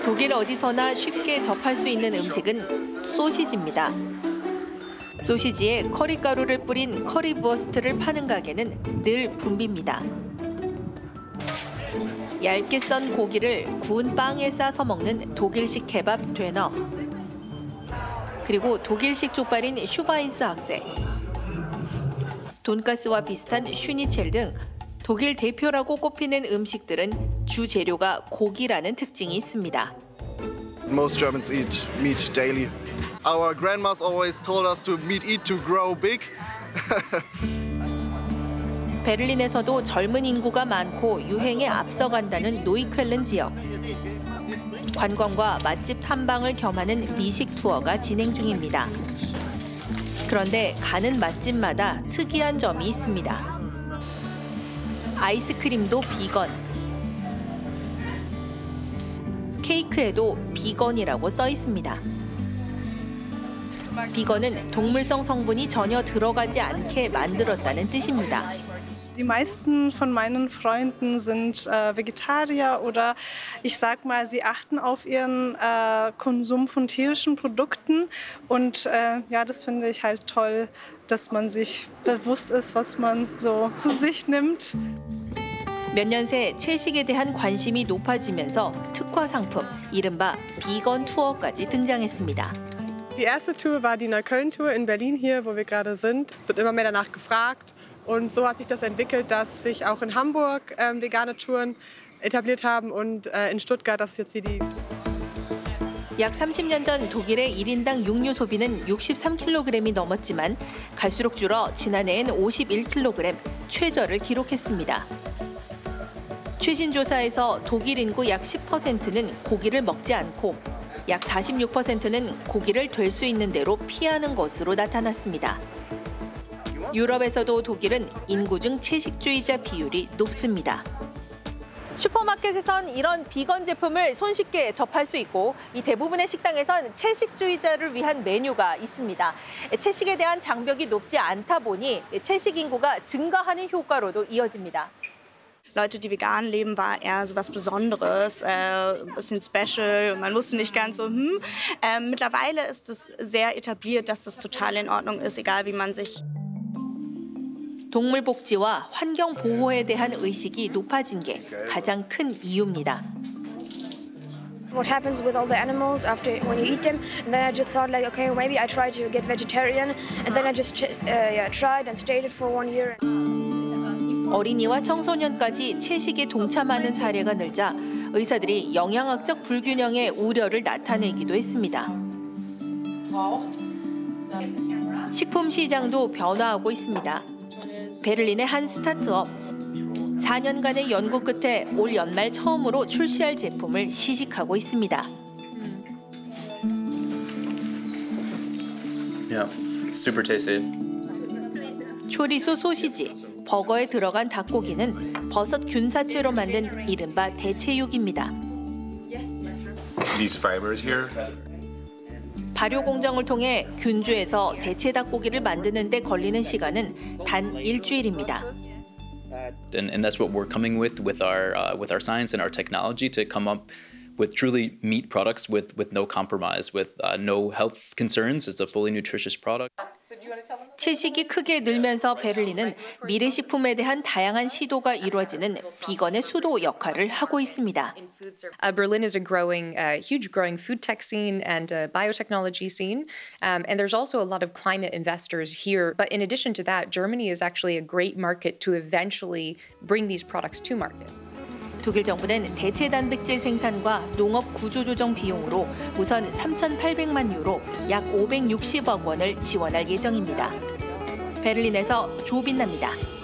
독일 어디서나 쉽게 접할 수 있는 음식은 소시지입니다. 소시지에 커리가루를 뿌린 커리부어스트를 파는 가게는 늘 붐빕니다. 얇게 썬 고기를 구운 빵에 싸서 먹는 독일식 케밥 되너, 그리고 독일식 족발인 슈바인스 학세, 돈가스와 비슷한 슈니첼 등 독일 대표라고 꼽히는 음식들은 주 재료가 고기라는 특징이 있습니다. Most Germans eat meat daily. Our grandmas always told us to eat to grow big. 베를린에서도 젊은 인구가 많고 유행에 앞서간다는 노이쾰른 지역. 관광과 맛집 탐방을 겸하는 미식 투어가 진행 중입니다. 그런데 가는 맛집마다 특이한 점이 있습니다. 아이스크림도 비건, 케이크에도 비건이라고 써 있습니다. 비건은 동물성 성분이 전혀 들어가지 않게 만들었다는 뜻입니다. Die meisten von meinen Freunden sind Vegetarier oder ich sag mal, sie achten auf ihren Konsum von tierischen Produkten und ja, das finde ich halt toll, dass man sich bewusst ist, was man so zu sich nimmt. 몇 년 새 채식에 대한 관심이 높아지면서 특화 상품, 이른바 비건 투어까지 등장했습니다. Die erste Tour war die Neukölln-Tour in Berlin hier, wo wir gerade sind. Es wird immer mehr danach gefragt. Und so hat sich das entwickelt, dass sich auch in Hamburg vegane Touren etabliert haben und in Stuttgart, das ist jetzt die. 약 30년 전 독일의 1인당 육류 소비는 63kg이 넘었지만 갈수록 줄어 지난해엔 51kg, 최저를 기록했습니다. 최신 조사에서 독일 인구 약 10%는 고기를 먹지 않고 약 46%는 고기를 될 수 있는 대로 피하는 것으로 나타났습니다. 유럽에서도 독일은 인구 중 채식주의자 비율이 높습니다. 슈퍼마켓에선 이런 비건 제품을 손쉽게 접할 수 있고 이 대부분의 식당에선 채식주의자를 위한 메뉴가 있습니다. 채식에 대한 장벽이 높지 않다 보니 채식 인구가 증가하는 효과로도 이어집니다. Leute, die vegan leben, war eher so was Besonderes, ein bisschen special und man wusste nicht ganz so, Mittlerweile ist es sehr etabliert, dass das total in Ordnung ist, egal wie man sich. 동물 복지와 환경 보호에 대한 의식이 높아진 게 가장 큰 이유입니다. What happens with all the animals after when you eat them? And then I just thought like, okay, maybe I try to get vegetarian, and then I just tried and stayed it for 1 year. 어린이와 청소년까지 채식에 동참하는 사례가 늘자 의사들이 영양학적 불균형의 우려를 나타내기도 했습니다. 식품 시장도 변화하고 있습니다. 베를린의 한 스타트업, 4년간의 연구 끝에 올 연말 처음으로 출시할 제품을 시식하고 있습니다. Yeah, super tasty. 초리소 소시지, 버거에 들어간 닭고기는 버섯 균사체로 만든 이른바 대체육입니다. These fibers here. 발효 공정을 통해 균주에서 대체 닭고기를 만드는 데 걸리는 시간은 단 일주일입니다. And that's what we're coming with our science and our technology to come up with truly meat products with no compromise, with no health concerns. It's a fully nutritious product. 채식이 크게 늘면서 베를린은 미래식품에 대한 다양한 시도가 이루어지는 비건의 수도 역할을 하고 있습니다. Berlin is a huge growing food tech scene and biotechnology scene, and there's also a lot of climate investors here. But in addition to that, Germany is actually a great market to eventually bring these products to market. 독일 정부는 대체 단백질 생산과 농업 구조조정 비용으로 우선 3,800만 유로, 약 560억 원을 지원할 예정입니다. 베를린에서 조빈나입니다.